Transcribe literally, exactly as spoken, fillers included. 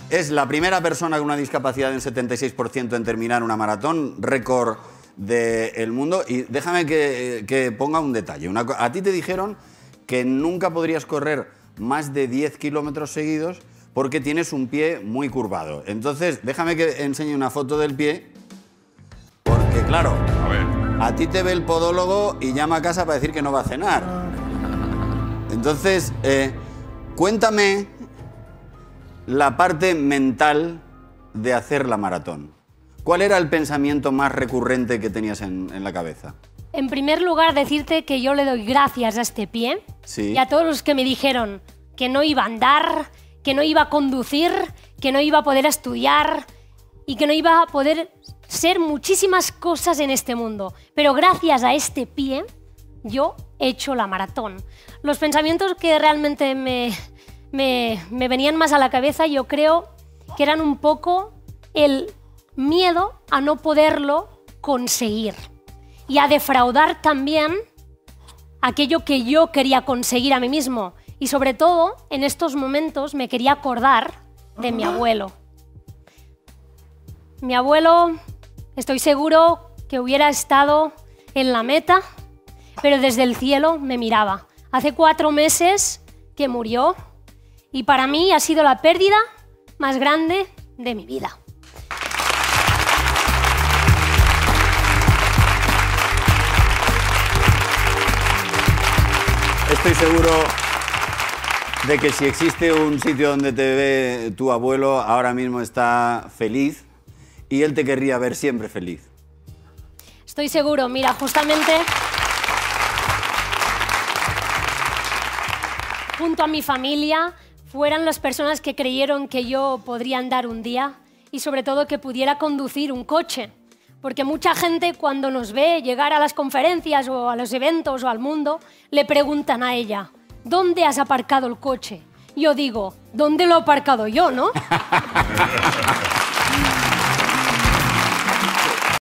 es la primera persona con una discapacidad del setenta y seis por ciento en terminar una maratón, récord del mundo. Y déjame que, que ponga un detalle. Una, a ti te dijeron que nunca podrías correr más de diez kilómetros seguidos porque tienes un pie muy curvado. Entonces, déjame que enseñe una foto del pie, porque claro, a ver, a ti te ve el podólogo y llama a casa para decir que no va a cenar. Entonces, eh, cuéntame la parte mental de hacer la maratón. ¿Cuál era el pensamiento más recurrente que tenías en, en la cabeza? En primer lugar, decirte que yo le doy gracias a este pie, sí, y a todos los que me dijeron que no iba a andar, que no iba a conducir, que no iba a poder estudiar y que no iba a poder ser muchísimas cosas en este mundo. Pero gracias a este pie, yo he hecho la maratón. Los pensamientos que realmente me, me, me venían más a la cabeza, yo creo que eran un poco el miedo a no poderlo conseguir y a defraudar también aquello que yo quería conseguir a mí mismo. Y sobre todo, en estos momentos me quería acordar de mi abuelo. Mi abuelo, estoy seguro que hubiera estado en la meta, pero desde el cielo me miraba. Hace cuatro meses que murió y para mí ha sido la pérdida más grande de mi vida. Estoy seguro de que si existe un sitio donde te ve tu abuelo, ahora mismo está feliz y él te querría ver siempre feliz. Estoy seguro, mira, justamente junto a mi familia fueran las personas que creyeron que yo podría andar un día y sobre todo que pudiera conducir un coche. Porque mucha gente cuando nos ve llegar a las conferencias o a los eventos o al mundo, le preguntan a ella, ¿dónde has aparcado el coche? Yo digo, ¿dónde lo he aparcado yo, no?